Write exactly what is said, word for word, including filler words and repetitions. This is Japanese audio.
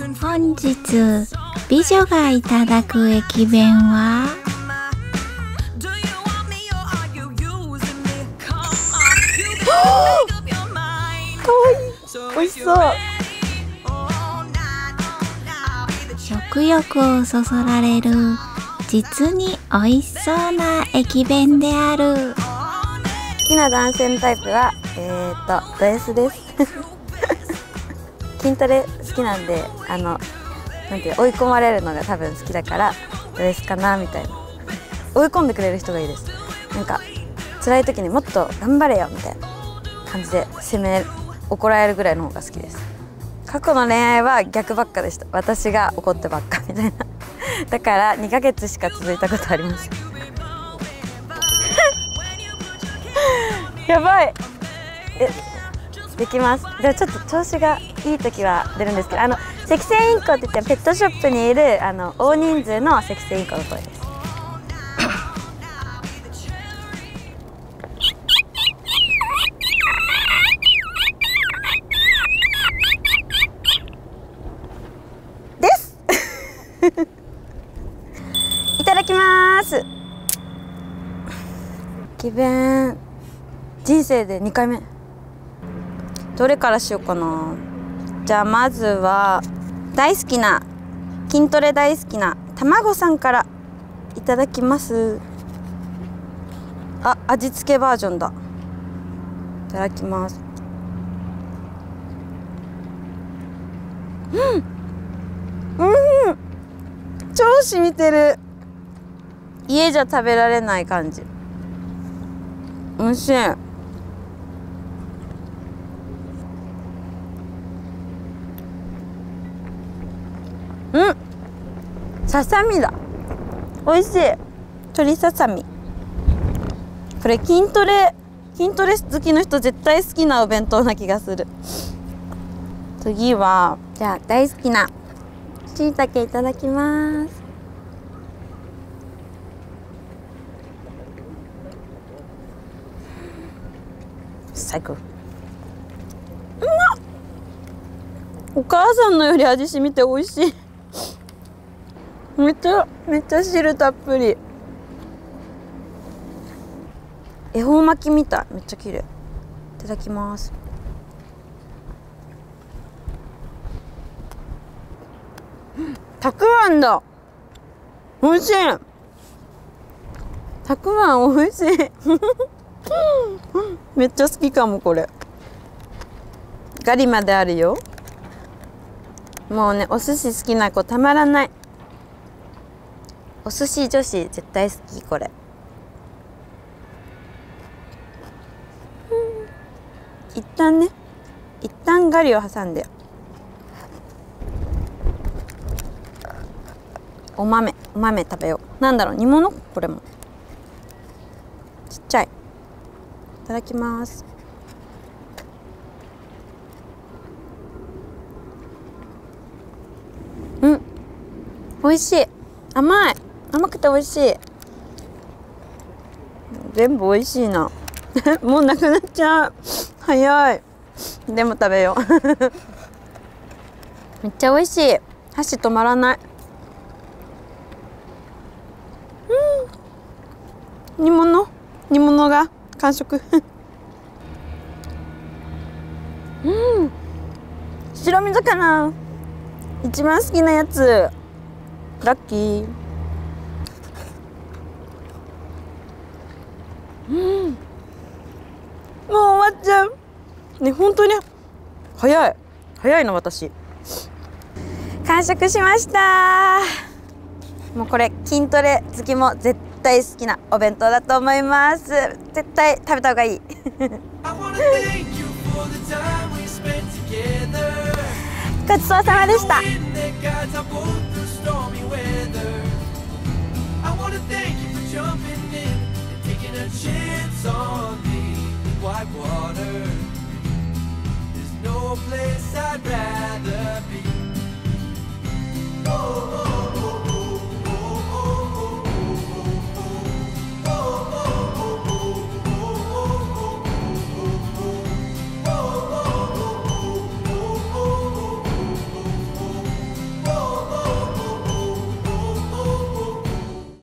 本日美女がいただく駅弁はかわいい、美味しそう。 食欲をそそられる実に美味しそうな駅弁である。 好きな男性のタイプはえーとド S です筋トレ好きなんで、あのなんていう追い込まれるのが多分好きだからド S かなみたいな。追い込んでくれる人がいいです。なんか辛い時にもっと頑張れよみたいな感じで責め怒られるぐらいの方が好きです。過去の恋愛は逆ばっかでした。私が怒ってばっかみたいなだからにかげつしか続いたことありませんやばい。えできます。でもちょっと調子がいい時は出るんですけど、あのセキセイインコって言ってペットショップにいるあの大人数のセキセイインコの声です。ですいただきます。駅弁人生でにかいめ。どれからしようかな。じゃあまずは大好きな筋トレ大好きな卵さんからいただきます。あ、味付けバージョンだ。いただきます。うんうん、超染みてる。家じゃ食べられない感じ。おいしい。うん、ささみだ。美味しい。鶏ささみ。これ筋トレ筋トレ好きの人絶対好きなお弁当な気がする。次はじゃあ大好きなしいたけいただきます。最高。うまっ。お母さんのより味しみて美味しいめっちゃめっちゃ汁たっぷり。恵方巻きみたい。めっちゃ綺麗。いただきます。たくあんだ。美味しい。たくあん美味しいめっちゃ好きかもこれ。ガリまであるよ。もうね、お寿司好きな子たまらない。お寿司女子絶対好きこれ。一旦ね、一旦ガリを挟んで。お豆、お豆食べよう。なんだろう、煮物？これも。ちっちゃい。いただきます。うん、美味しい。甘い。甘くて美味しい。全部美味しいなもうなくなっちゃう。早い。でも食べようめっちゃ美味しい。箸止まらない。うん、煮物煮物が完食うん、白身魚一番好きなやつ。ラッキー。うん、もう終わっちゃうね。本当に早い早いの私。完食しました。もうこれ筋トレ好きも絶対好きなお弁当だと思います。絶対食べた方がいいごちそうさまでした。White water, there's no place I'd rather be.